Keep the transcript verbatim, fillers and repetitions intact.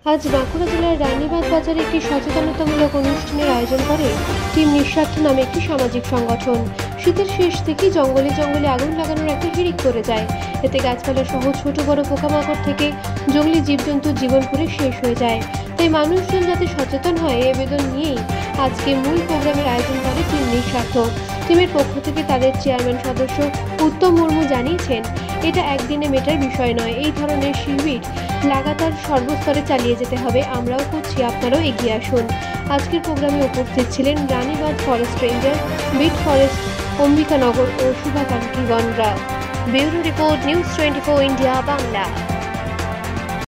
আজ বাঁকুড়া জেলার রানীবাঁধ বাজারে একটি সচেতনতামূলক অনুষ্ঠানের আয়োজন করে টিম নিঃস্বার্থ নামে একটি সামাজিক সংগঠন। শীতের শেষ থেকেই জঙ্গলে জঙ্গলে আগুন লাগানোর একটা হিড়িক করে যায়। এতে গাছপালা সহ ছোট বড় পোকামাকড় থেকে জঙ্গলি জীবজন্তুর জীবন পুরে শেষ হয়ে যায়। তাই মানুষজন যাতে সচেতন হয় এ আবেদন নিয়েই আজকে মূল প্রোগ্রামের আয়োজন করে টিম নিঃস্বার্থ। টিমের পক্ষ থেকে তাদের চেয়ারম্যান সদস্য উত্তম মুর্মু জানিয়েছেন, এটা একদিনে মেটার বিষয় নয়। এই ধরনের শিবির লাগাতার সর্বস্তরে চালিয়ে যেতে হবে। আমরাও করছি, আপনারাও এগিয়ে আসুন। আজকের প্রোগ্রামে উপস্থিত ছিলেন Ranibandh forest ranger, beat forest Ambikanagar ও শুভাকাঙ্ক্ষীগণরা। Bureau report, news twenty four India Bangla.